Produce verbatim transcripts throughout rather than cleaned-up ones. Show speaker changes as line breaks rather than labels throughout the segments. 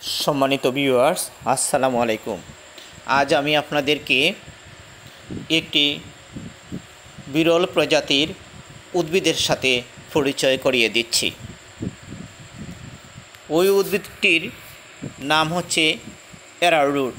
सम्मानित ভিউয়ার্স আসসালামু আলাইকুম। आज আমি আপনাদেরকে একটি বিরল প্রজাতির উদ্ভিদের সাথে পরিচয় করিয়ে দিচ্ছি। ওই উদ্ভিদটির নাম হচ্ছে অ্যারারুট।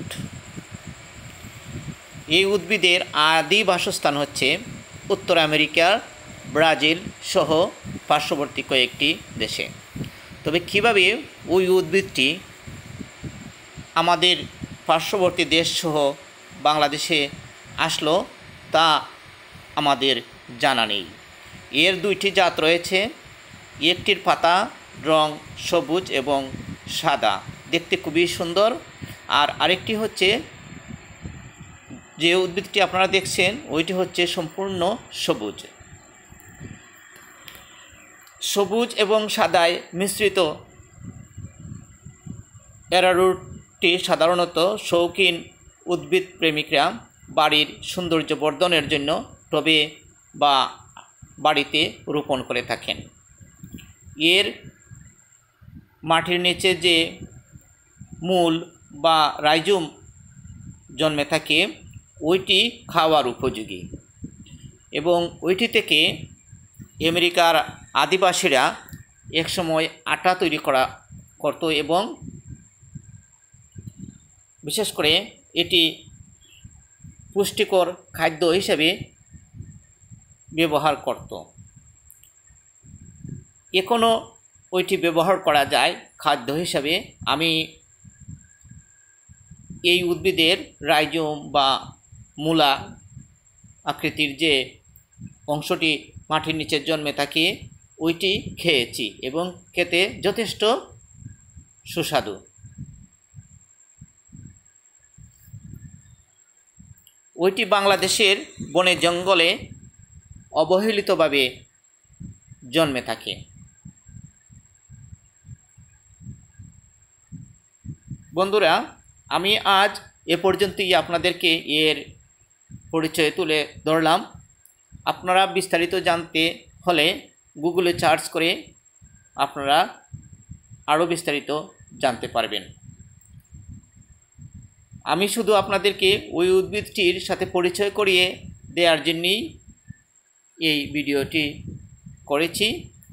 এই উদ্ভিদের আদি বাসস্থান হচ্ছে উত্তর আমেরিকা, ব্রাজিল সহ পার্শ্ববর্তী কয়েকটি দেশে। তবে কীভাবে ওই উদ্ভিদটি আমাদের পার্শ্ববর্তী দেশসহ বাংলাদেশে আসলো তা আমাদের জানা নেই। এর দুইটি জাত রয়েছে, একটির পাতা রং সবুজ এবং সাদা, দেখতে খুবই সুন্দর। আর আরেকটি হচ্ছে, যে উদ্ভিদটি আপনারা দেখছেন ওইটি হচ্ছে সম্পূর্ণ সবুজ। সবুজ এবং সাদায় মিশ্রিত অ্যারারুটটি সাধারণত শৌখিন উদ্ভিদ প্রেমিকরা বাড়ির সৌন্দর্য বর্ধনের জন্য টবে বা বাড়িতে রোপণ করে থাকেন। এর মাটির নিচে যে মূল বা রাইজোম জন্মে থাকে ওইটি খাওয়ার উপযোগী, এবং ওইটি থেকে আমেরিকার আদিবাসীরা একসময় আটা তৈরি করা করত এবং বিশেষ করে এটি পুষ্টিকর খাদ্য হিসেবে ব্যবহার করত। এখনও ওইটি ব্যবহার করা যায় খাদ্য হিসাবে। আমি এই উদ্ভিদের রাইজোম বা মূলা আকৃতির যে অংশটি মাটির নিচে জন্মে থাকে ওইটি খেয়েছি এবং খেতে যথেষ্ট সুস্বাদু। ওইটি বাংলাদেশের বনে জঙ্গলে অবহেলিতভাবে জন্মে থাকে। বন্ধুরা, আমি আজ এ পর্যন্তই আপনাদেরকে এর পরিচয় তুলে ধরলাম। আপনারা বিস্তারিত জানতে হলে গুগলে সার্চ করে আপনারা আরও বিস্তারিত জানতে পারবেন। আমি শুধু আপনাদেরকে ওই উদ্ভিদটির সাথে পরিচয় করিয়ে দেওয়ার জন্যই এই ভিডিওটি করেছি।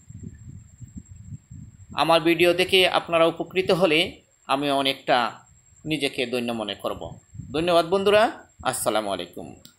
আমার ভিডিও দেখে আপনারা উপকৃত হলে আমি অনেকটা নিজেকে ধন্য মনে করব। ধন্যবাদ বন্ধুরা, আসসালামু আলাইকুম।